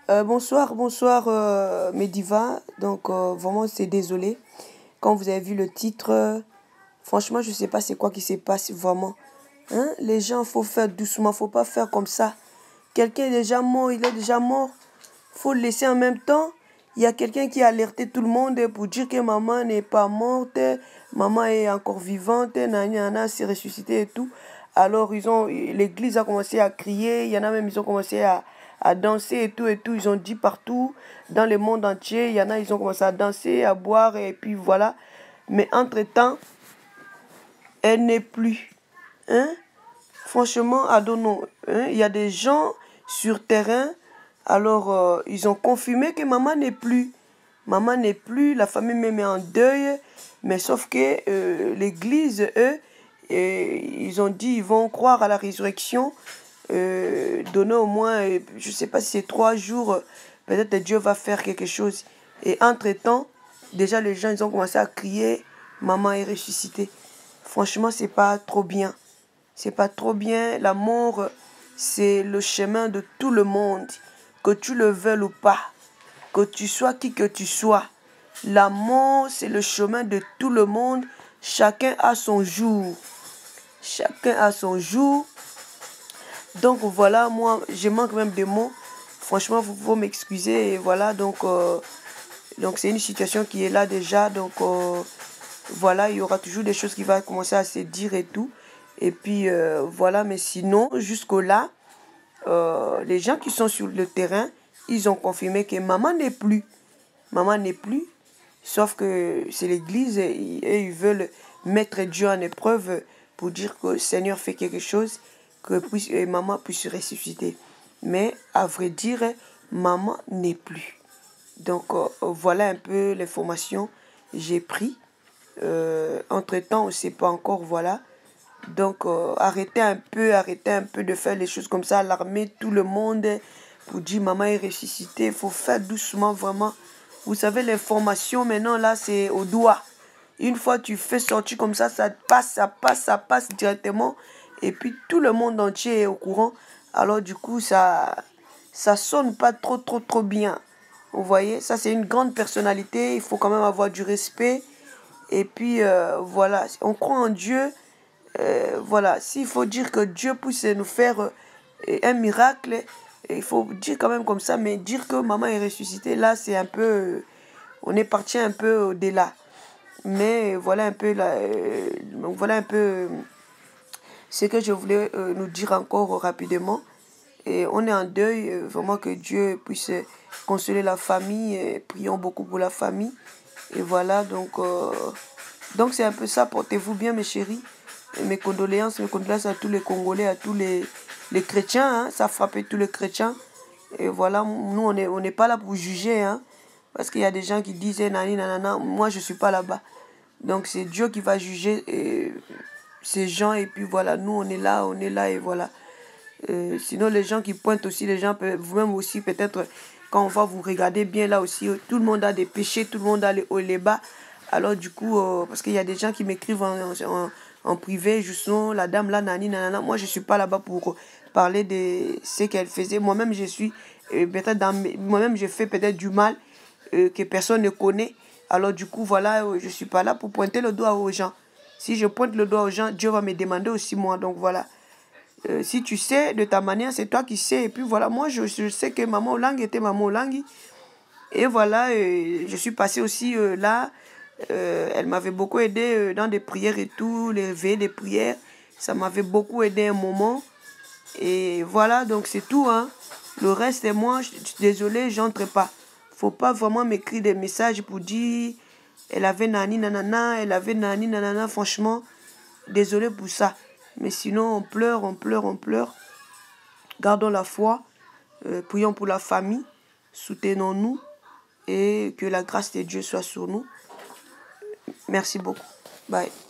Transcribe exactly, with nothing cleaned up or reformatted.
Euh, bonsoir, bonsoir euh, mes divas. Donc euh, vraiment c'est désolé. Quand vous avez vu le titre, euh, franchement je sais pas c'est quoi qui se passe vraiment. Hein? Les gens faut faire doucement, faut pas faire comme ça. Quelqu'un est déjà mort, il est déjà mort. Faut le laisser en même temps. Il y a quelqu'un qui a alerté tout le monde pour dire que maman n'est pas morte, maman est encore vivante, nana, nana, s'est ressuscitée et tout. Alors ils ont, l'église a commencé à crier, il y en a même, ils ont commencé à, à danser et tout et tout. Ils ont dit partout, dans le monde entier, il y en a, ils ont commencé à danser, à boire et puis voilà. Mais entre-temps, elle n'est plus. Hein? Franchement, adonnons. Hein? Il y a des gens sur terrain. Alors, euh, ils ont confirmé que maman n'est plus. Maman n'est plus, la famille me met en deuil. Mais sauf que euh, l'église, eux, et ils ont dit ils vont croire à la résurrection. Euh, donner au moins, euh, je ne sais pas si c'est trois jours, euh, peut-être Dieu va faire quelque chose. Et entre-temps, déjà les gens, ils ont commencé à crier, maman est ressuscitée. Franchement, c'est pas trop bien. C'est pas trop bien. La mort, c'est le chemin de tout le monde. Que tu le veuilles ou pas, que tu sois qui que tu sois. La mort, c'est le chemin de tout le monde. Chacun a son jour. Chacun a son jour. Donc voilà, moi, je manque même de mots. Franchement, vous faut m'excuser. Et voilà, donc euh, donc c'est une situation qui est là déjà. Donc euh, voilà, il y aura toujours des choses qui vont commencer à se dire et tout. Et puis euh, voilà, mais sinon, jusqu'au là, euh, les gens qui sont sur le terrain, ils ont confirmé que maman n'est plus. Maman n'est plus. Sauf que c'est l'église et, et ils veulent mettre Dieu en épreuve pour dire que le Seigneur fait quelque chose, que puisse, et maman puisse ressusciter. Mais à vrai dire, maman n'est plus. Donc euh, voilà un peu l'information que j'ai pris. Euh, entre-temps, on ne sait pas encore, voilà. Donc, euh, arrêtez un peu, arrêtez un peu de faire les choses comme ça, alarmer tout le monde pour dire maman est ressuscitée. Il faut faire doucement, vraiment. Vous savez, l'information maintenant, là, c'est au doigt. Une fois que tu fais sortir comme ça, ça passe, ça passe, ça passe directement. Et puis, tout le monde entier est au courant. Alors, du coup, ça ça sonne pas trop, trop, trop bien. Vous voyez, ça, c'est une grande personnalité. Il faut quand même avoir du respect. Et puis, euh, voilà, on croit en Dieu. Euh, voilà, s'il faut dire que Dieu puisse nous faire euh, un miracle, il faut dire quand même comme ça, mais dire que maman est ressuscitée, là, c'est un peu... Euh, on est parti un peu au-delà. Mais voilà un peu, là, euh, donc voilà un peu euh, ce que je voulais euh, nous dire encore rapidement. Et on est en deuil, euh, vraiment que Dieu puisse consoler la famille. Et prions beaucoup pour la famille. Et voilà, donc euh, donc c'est un peu ça. Portez-vous bien, mes chéris. Et mes condoléances, mes condoléances à tous les Congolais, à tous les, les chrétiens. Hein, ça frappe tous les chrétiens. Et voilà, nous, on n'est on n'est pas là pour juger. Hein, parce qu'il y a des gens qui disent, eh, nani, nanana, moi, je ne suis pas là-bas. Donc, c'est Dieu qui va juger et, ces gens. Et puis, voilà, nous, on est là, on est là, et voilà. Euh, sinon, les gens qui pointent aussi, les gens, vous-même aussi, peut-être, quand on va vous regarder bien là aussi, tout le monde a des péchés, tout le monde a les hauts et les bas. Alors, du coup, euh, parce qu'il y a des gens qui m'écrivent en, en, en privé, justement, la dame là, nani, nanana. Moi, je ne suis pas là-bas pour parler de ce qu'elle faisait. Moi-même, je suis, euh, peut-être dans mes, moi-même, je fais peut-être du mal euh, que personne ne connaît. Alors, du coup, voilà, euh, je ne suis pas là pour pointer le doigt aux gens. Si je pointe le doigt aux gens, Dieu va me demander aussi moi. Donc, voilà. Euh, si tu sais de ta manière, c'est toi qui sais. Et puis voilà, moi je, je sais que maman Olang était maman Olang. Et voilà, euh, je suis passée aussi euh, là. Euh, elle m'avait beaucoup aidé euh, dans des prières et tout, les réveils des prières. Ça m'avait beaucoup aidé un moment. Et voilà, donc c'est tout. Hein. Le reste, et moi, je suis désolée, j'entre pas. Faut pas vraiment m'écrire des messages pour dire elle avait nani nanana, elle avait nani nanana. Franchement, désolée pour ça. Mais sinon, on pleure, on pleure, on pleure. Gardons la foi. Euh, prions pour la famille. Soutenons-nous. Et que la grâce de Dieu soit sur nous. Merci beaucoup. Bye.